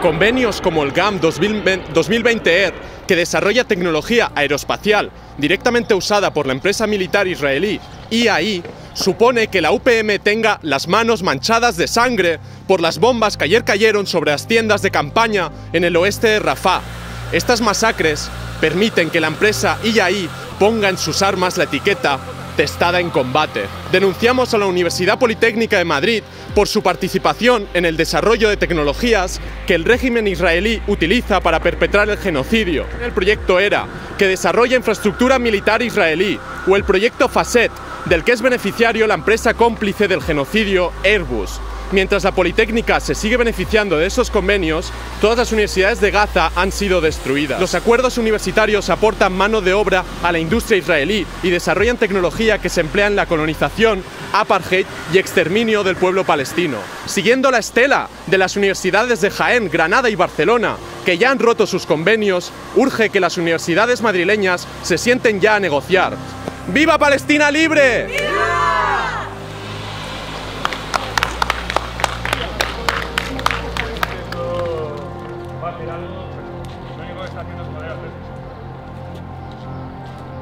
Convenios como el GAM 2020-ER, que desarrolla tecnología aeroespacial directamente usada por la empresa militar israelí IAI, supone que la UPM tenga las manos manchadas de sangre por las bombas que ayer cayeron sobre las tiendas de campaña en el oeste de Rafah. Estas masacres permiten que la empresa IAI ponga en sus armas la etiqueta testada en combate. Denunciamos a la Universidad Politécnica de Madrid por su participación en el desarrollo de tecnologías que el régimen israelí utiliza para perpetrar el genocidio. El proyecto ERA, que desarrolla infraestructura militar israelí, o el proyecto FASET, del que es beneficiario la empresa cómplice del genocidio Airbus. Mientras la Politécnica se sigue beneficiando de esos convenios, todas las universidades de Gaza han sido destruidas. Los acuerdos universitarios aportan mano de obra a la industria israelí y desarrollan tecnología que se emplea en la colonización, apartheid y exterminio del pueblo palestino. Siguiendo la estela de las universidades de Jaén, Granada y Barcelona, que ya han roto sus convenios, urge que las universidades madrileñas se sienten ya a negociar. ¡Viva Palestina libre! ¡Viva! Lo único que está haciendo es joder a veces.